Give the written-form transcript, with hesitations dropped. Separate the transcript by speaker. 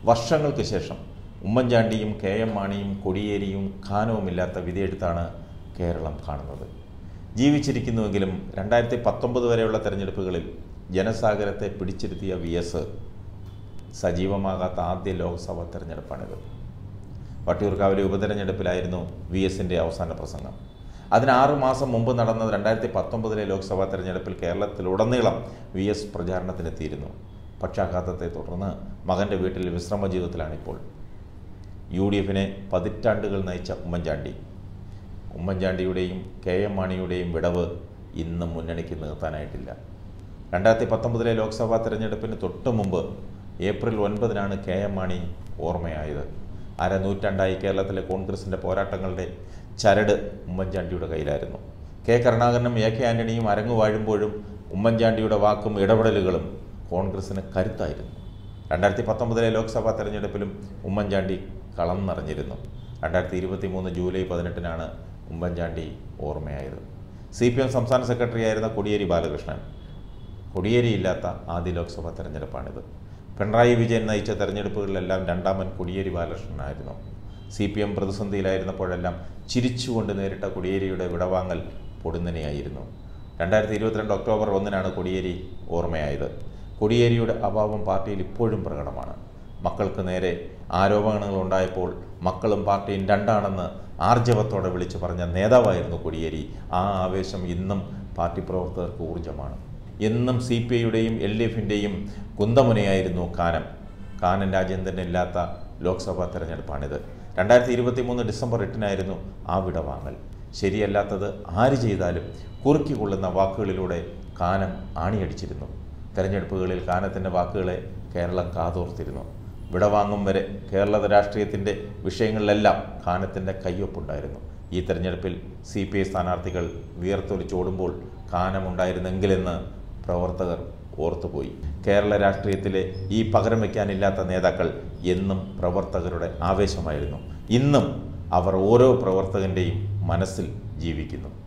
Speaker 1: വർഷങ്ങൾക്ക് ശേഷം ഉമ്മൻചാണ്ടിയും കെ എം മാണിയും കോടിയേരിയും ഖാനവുമില്ലാത്ത വിധിയെഴുത്താണ് കേരളം കാണുന്നത്. ജീവിച്ചിരിക്കുന്നുവെങ്കിലും 2019 വരെയുള്ള തെരഞ്ഞെടുപ്പുകളിൽ ജനസാഗരത്തെ പിടിച്ചിരുത്തിയ VS സജീവമാകാത്ത ആദ്യ ലോക്സഭാ തെരഞ്ഞെടുപ്പാണിത്. വട്ടിയൂർക്കാവിലെ ഉപതെരഞ്ഞെടുപ്പിലായിരുന്നു VSൻ്റെ അവസാന പ്രസംഗം. അതിന് 6 മാസം മുമ്പ് നടന്ന 2019 ലോക്സഭാ തെരഞ്ഞെടുപ്പിൽ കേരളത്തിലുടനീളം VS പ്രചാരണത്തിനെത്തിയിരുന്നു. പക്ഷാഘാതത്തെ തുടർന്ന് മകൻ്റെ വീട്ടിൽ വിശ്രമ ജീവിതത്തിലാണിപ്പോൾ. UDFനെ പതിറ്റാണ്ടുകൾ നയിച്ച ഉമ്മൻചാണ്ടിയുടെയും കെ എം മാണിയുടെയും വിടവ് ഇന്നും മുന്നണിക്ക് നിർത്താനായിട്ടില്ല. 2019 ലോക്സഭാ തെരഞ്ഞെടുപ്പിന് തൊട്ടു മുമ്പ് ഏപ്രിൽ 9 കെ എം മാണി ഓർമ്മയായത്. അരനൂറ്റാണ്ടായി കേരളത്തിലെ കോൺഗ്രസിൻ്റെ പോരാട്ടങ്ങളുടെ ചരട് ഉമ്മൻചാണ്ടിയുടെ കയ്യിലായിരുന്നു. കെ കരുണാകരനും AK ആൻ്റണിയും അരങ്ങു വാഴുമ്പോഴും ഉമ്മൻചാണ്ടിയുടെ വാക്കും ഇടപെടലുകളും കോൺഗ്രസിന് കരുത്തായിരുന്നു. 2019 ലോക്സഭാ തെരഞ്ഞെടുപ്പിലും ഉമ്മൻചാണ്ടി കളം നിറഞ്ഞിരുന്നു. 2023 ജൂലൈ 18 ഉമ്മൻചാണ്ടി ഓർമ്മയായത്. CPM സംസ്ഥാന സെക്രട്ടറി ആയിരുന്ന കോടിയേരി ബാലകൃഷ്ണൻ. കോടിയേരിയില്ലാത്ത ആദ്യ ലോക്സഭാ തെരഞ്ഞെടുപ്പാണിത്. പിണറായി വിജയൻ നയിച്ച തെരഞ്ഞെടുപ്പുകളിലെല്ലാം രണ്ടാമൻ കോടിയേരി ബാലകൃഷ്ണനായിരുന്നു. CPM പ്രതിസന്ധിയിലായിരുന്നപ്പോഴെല്ലാം ചിരിച്ചുകൊണ്ട് നേരിട്ട കോടിയേരിയുടെ വിടവാങ്ങൽ പൊടുന്നനെയായിരുന്നു. 2022 ഒക്ടോബർ 1 കോടിയേരി ഓർമ്മയായത്. കോടിയേരിയുടെ അഭാവം പാർട്ടിയിൽ ഇപ്പോഴും പ്രകടമാണ്. മക്കൾക്ക് നേരെ ആരോപണങ്ങൾ ഉണ്ടായപ്പോൾ മക്കളും പാർട്ടിയും രണ്ടാണെന്ന് ആർജവത്തോടെ വിളിച്ചു പറഞ്ഞ നേതാവായിരുന്നു കോടിയേരി. ആ ആവേശം ഇന്നും പാർട്ടി പ്രവർത്തകർക്ക് ഊർജ്ജമാണ്. എന്നും CPIയുടെയും LDFൻ്റെയും കുന്തമുനയായിരുന്നു കാനം രാജേന്ദ്രനില്ലാത്ത ലോക്സഭാ തെരഞ്ഞെടുപ്പാണിത്. 2023 ഡിസംബർ 8 ആ വിടവാങ്ങൽ. ശരിയല്ലാത്തത് ആര് ചെയ്താലും കുറുക്കിക്കൊള്ളുന്ന വാക്കുകളിലൂടെ കാനം ആണിയടിച്ചിരുന്നു. തെരഞ്ഞെടുപ്പുകളിൽ കാനത്തിൻ്റെ വാക്കുകളെ കേരളം കാതോർത്തിരുന്നു. വിടവാങ്ങും വരെ കേരള രാഷ്ട്രീയത്തിൻ്റെ വിഷയങ്ങളിലെല്ലാം കാനത്തിൻ്റെ കയ്യൊപ്പുണ്ടായിരുന്നു. ഈ തെരഞ്ഞെടുപ്പിൽ CPI സ്ഥാനാർത്ഥികൾ വിയർത്തൊലിച്ചോടുമ്പോൾ കാനമുണ്ടായിരുന്നെങ്കിലെന്ന് പ്രവർത്തകർ ഓർത്തുപോയി. കേരള രാഷ്ട്രീയത്തിലെ ഈ പകരം വയ്ക്കാനില്ലാത്ത നേതാക്കൾ എന്നും പ്രവർത്തകരുടെ ആവേശമായിരുന്നു. ഇന്നും അവർ ഓരോ പ്രവർത്തകൻ്റെയും മനസ്സിൽ ജീവിക്കുന്നു.